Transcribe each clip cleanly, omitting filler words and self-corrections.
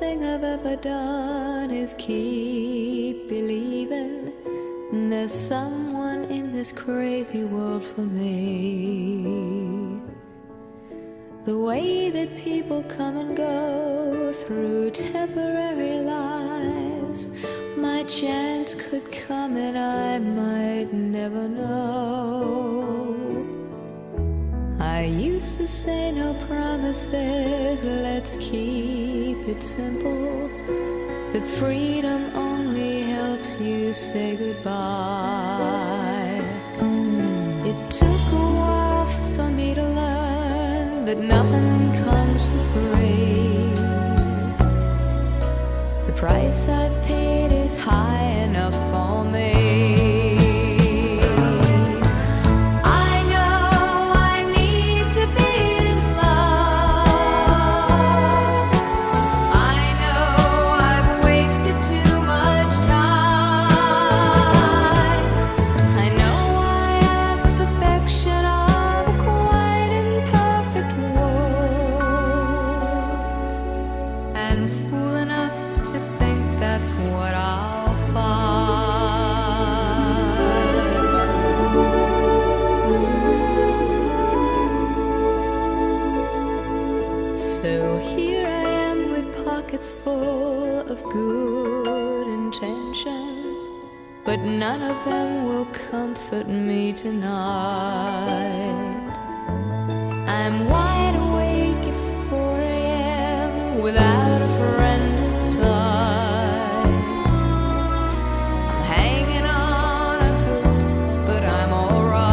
thing I've ever done is keep believing there's someone in this crazy world for me. The way that people come and go through temporary lives, my chance could come and I might never know. I used to say no promises, let's keep it simple, but freedom only helps you say goodbye. It took a while for me to learn that nothing comes for free. The price I've paid is high enough for me. So here I am with pockets full of good intentions, but none of them will comfort me tonight. I'm wide awake at 4 a.m. without a friend inside. I'm hanging on a hope, but I'm alright.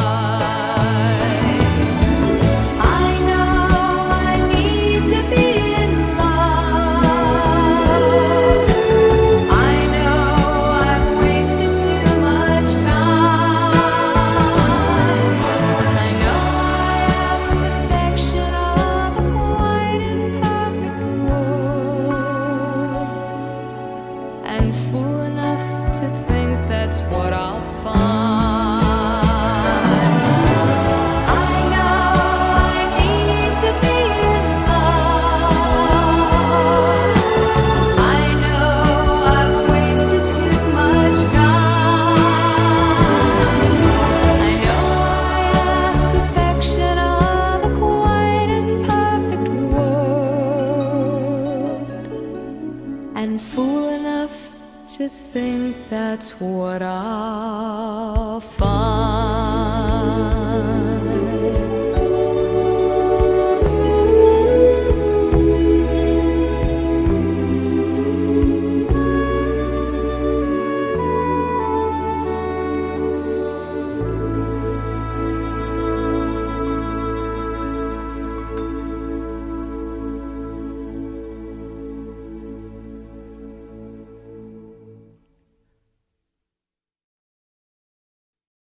And fool enough to think that's what I'll find. I know I need to be in love. I know I've wasted too much time. I know I ask perfection of a quite imperfect world, and fool enough to think that's what I'll find.